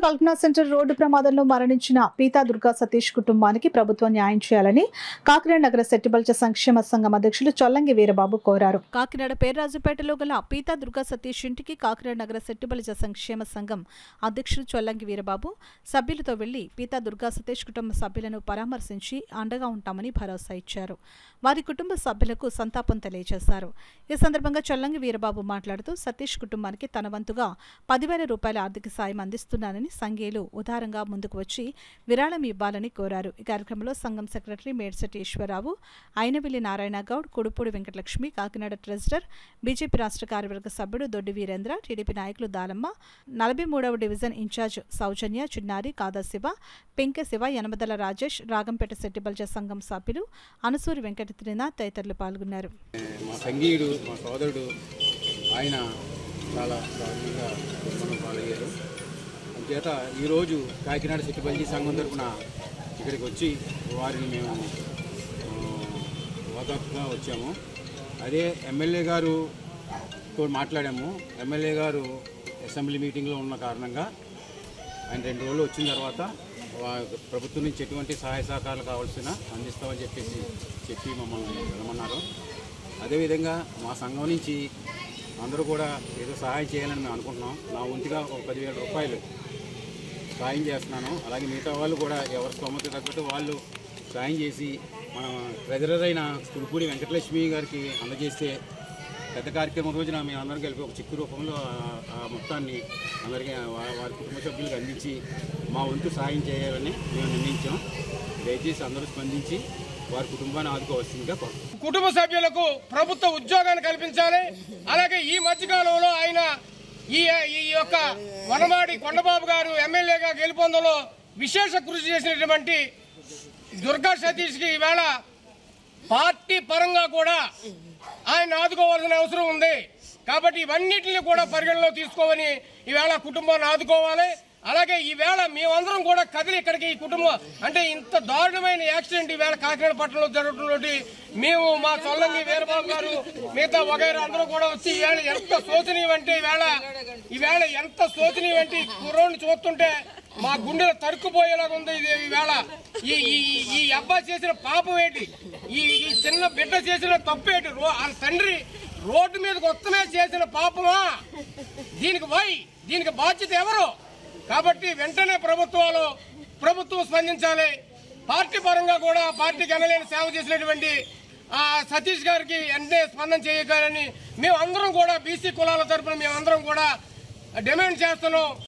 కల్పనా centre road ప్రమాదంలో మరణించిన pita Durga Satish కుటుంబానికి ప్రభుత్వం న్యాయం చేయాలని కాకినాడ నగర సెట్టిబల్చ సంక్షేమ సంఘం అధ్యక్షులు చొల్లంగి వీరబాబు కోరారు. కాకినాడ పేర్రాజుపేటలో గల పీతా దుర్గా సతీష్ ఇంటికి కాకినాడ నగర సెట్టిబల్చ సంక్షేమ సంఘం అధ్యక్షులు చొల్లంగి వీరబాబు సభ్యులతో వెళ్లి పీతా దుర్గా సతీష్ కుటుంబ సభ్యులను పరామర్శించి అండగా ఉంటామని భరోసా ఇచ్చారు. వారి కుటుంబ సభ్యులకు సంతాపం తెలియజేశారు. ఈ సందర్భంగా చొల్లంగి వీరబాబు మాట్లాడుతూ సతీష్ కుటుంబానికి తన వంతుగా 10,000 రూపాయల ఆర్థిక సాయం అందిస్తున్నానని సంఘీయులు ఉదారంగా ముందుకు వచ్చి విరాళం ఇవ్వాలని కోరారు. ఈ కార్యక్రమంలో సంఘం secretary Medisetti Eswararao, Ainavilli Narayana Goud, Kudupudi Venkatalakshmi, Kakinada treasurer, BJP రాష్ట్ర కార్యవర్గ సభ్యుడు దొడ్డి వీరేంద్ర, టీడీపీ నాయకులు దాలమ్మ, 43వ డివిజన్ ఇన్ఛార్జ్ సౌజన్య, చిన్నారి, కాదాశివ, పెంకె శివ, యనమదల రాజేష్, రాగంపేట సెట్టిబల్చ సంఘం సభ్యులు అనసూరి వెంకట త్రినాథ్ తదితరులు పాల్గొన్నారు. మా సంఘీయుడు, మా సోదరుడు ఆయన చాలా దారుణంగా దుర్మరణం పాలయ్యారు. అందుచేత ఈరోజు కాకినాడ సెట్టిబల్చ సంఘం తరఫున ఇక్కడికి వచ్చి వారిని మేము ఓదార్పుగా వచ్చాము. అదే ఎమ్మెల్యే గారుతో మాట్లాడాము. ఎమ్మెల్యే గారు అసెంబ్లీ మీటింగ్లో ఉన్న కారణంగా ఆయన 2 రోజులు వచ్చిన తర్వాత ప్రభుత్వం నుంచి ఎటువంటి సహాయ సహకారాలు కావాల్సిన అందిస్తామని చెప్పి మమ్మల్ని వెళ్ళమన్నారు. అదేవిధంగా మా సంఘం నుంచి అందరూ కూడా ఏదో సహాయం చేయాలని మేము అనుకుంటున్నాం. నా వంతుగా ఒక 10,000 రూపాయలు సాయం చేస్తున్నాను. అలాగే మిగతా వాళ్ళు కూడా ఎవరి స్తోమత తగ్గట్టు వాళ్ళు సాయం చేసి మన ట్రెజరర్ అయిన కుడుపూడి వెంకటలక్ష్మి గారికి అందజేస్తే పెద్ద కార్యక్రమం రోజున మేము అందరం కలిపి ఒక చిక్కు రూపంలో ఆ మొత్తాన్ని అందరికీ వారి కుటుంబ సభ్యులకు అందించి మా వంతు సాయం చేయాలని మేము నిర్ణయించాం. దయచేసి అందరూ స్పందించి వారి కుటుంబాన్ని ఆదుకోవాల్సిందిగా కోరుతున్నాం. కుటుంబ సభ్యులకు ప్రభుత్వ ఉద్యోగాన్ని కల్పించాలి. అలాగే ఈ మధ్యకాలంలో ఆయన ఈ యొక్క వనమాడి కొండబాబు గారు ఎమ్మెల్యేగా గెలుపొందలో విశేష కృషి చేసినటువంటి దుర్గా సతీష్కి ఈవేళ పార్టీ పరంగా కూడా ఆయన ఆదుకోవాల్సిన అవసరం ఉంది. కాబట్టి ఇవన్నిటిని కూడా పరిగణలో తీసుకోవని ఈవేళ కుటుంబాన్ని ఆదుకోవాలి. అలాగే ఈవేళ మేమందరం కూడా కదిలి ఇక్కడికి ఈ కుటుంబం అంటే ఇంత దారుణమైన యాక్సిడెంట్ ఈవేళ కాకినాడ పట్టణంలో జరుగుతున్నటువంటి మేము మా చొల్లంగి వీరబాబు గారు మిగతా వగైరా అందరూ కూడా వచ్చి ఈవేళ ఎంత శోచనీయం అంటే ఈవేళ ఎంత శోచనీయం అంటే కుర్రోడిని చూస్తుంటే మా గుండెలు తరుక్కుపోయేలాగా ఉంది. ఈవేళ ఈ అబ్బాయి చేసిన పాపం ఏంటి, ఈ చిన్న బిడ్డ చేసిన తప్పేంటి, ఆ తండ్రి రోడ్డు మీదకి వస్తమే చేసిన పాపమా, దీనికి బాధ్యత ఎవరు? కాబట్టి వెంటనే ప్రభుత్వం స్పందించాలి. పార్టీ పరంగా కూడా పార్టీకి ఎనలేని సేవ చేసినటువంటి సతీష్ గారికి వెంటనే స్పందన చేయగలని మేము అందరం కూడా బీసీ కులాల తరఫున మేమందరం కూడా డిమాండ్ చేస్తున్నాం.